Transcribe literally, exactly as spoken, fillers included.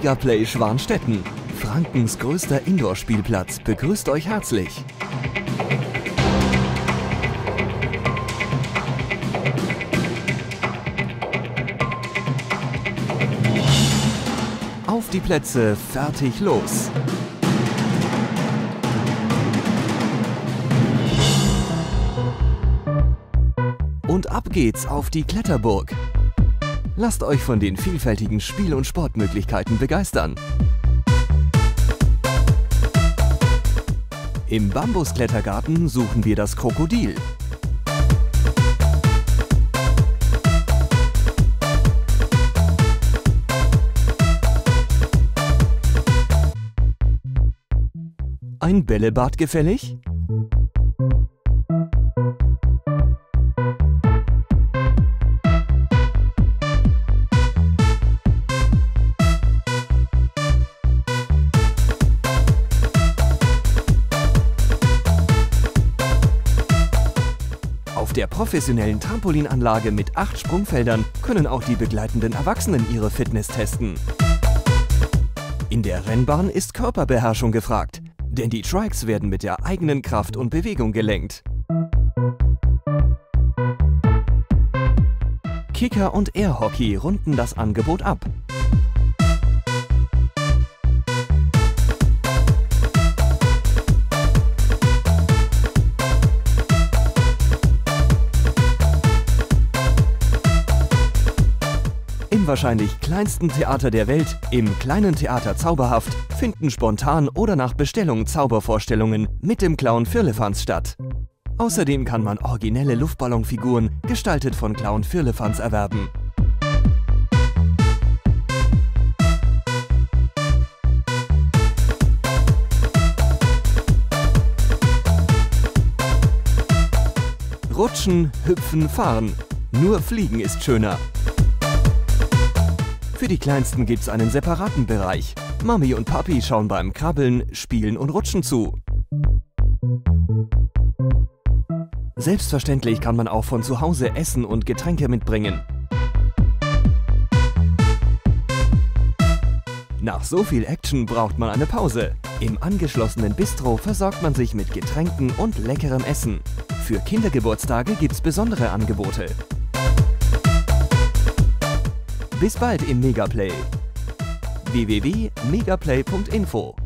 Megaplay Schwanstetten, Frankens größter Indoor-Spielplatz, begrüßt euch herzlich. Auf die Plätze, fertig, los! Und ab geht's auf die Kletterburg. Lasst euch von den vielfältigen Spiel- und Sportmöglichkeiten begeistern. Im Bambusklettergarten suchen wir das Krokodil. Ein Bällebad gefällig? Auf der professionellen Trampolinanlage mit acht Sprungfeldern können auch die begleitenden Erwachsenen ihre Fitness testen. In der Rennbahn ist Körperbeherrschung gefragt, denn die Trikes werden mit der eigenen Kraft und Bewegung gelenkt. Kicker und Airhockey runden das Angebot ab. Im wahrscheinlich kleinsten Theater der Welt, im kleinen Theater Zauberhaft, finden spontan oder nach Bestellung Zaubervorstellungen mit dem Clown Firlefanz statt. Außerdem kann man originelle Luftballonfiguren, gestaltet von Clown Firlefanz, erwerben. Rutschen, hüpfen, fahren. Nur fliegen ist schöner. Für die Kleinsten gibt's einen separaten Bereich. Mami und Papi schauen beim Krabbeln, Spielen und Rutschen zu. Selbstverständlich kann man auch von zu Hause Essen und Getränke mitbringen. Nach so viel Action braucht man eine Pause. Im angeschlossenen Bistro versorgt man sich mit Getränken und leckerem Essen. Für Kindergeburtstage gibt's besondere Angebote. Bis bald im Megaplay. w w w punkt megaplay punkt info